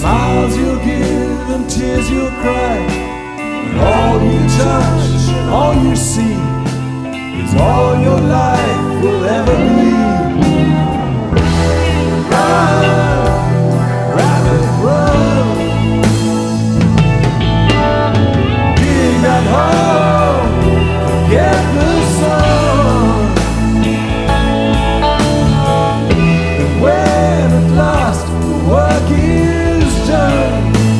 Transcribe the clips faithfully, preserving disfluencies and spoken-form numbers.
Smiles you'll give and tears you'll cry, and all you touch and all you see is all your life will ever be. Run, rabbit, run. Dig that hole, forget the sun. And when at last the work is done,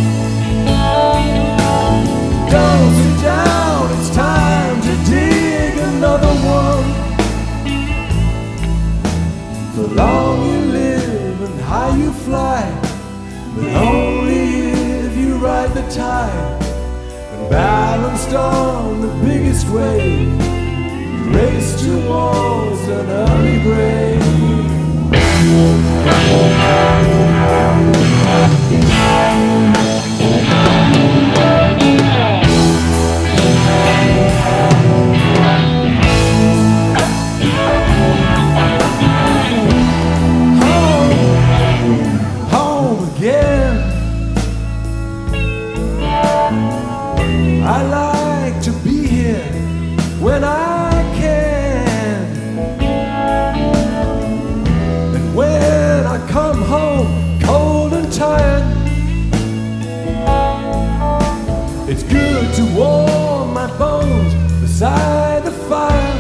don't sit down, it's time to dig another one. The long you live and high you fly, but only if you ride the tide. And balanced on the biggest wave, you race towards an early grave. I like to be here when I can, and when I come home cold and tired, it's good to warm my bones beside the fire.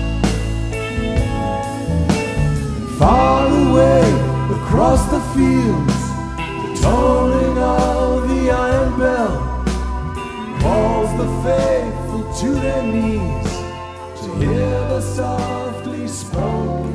And far away across the fields, the tolling of the iron bell calls the faithful to their knees to hear the softly spoken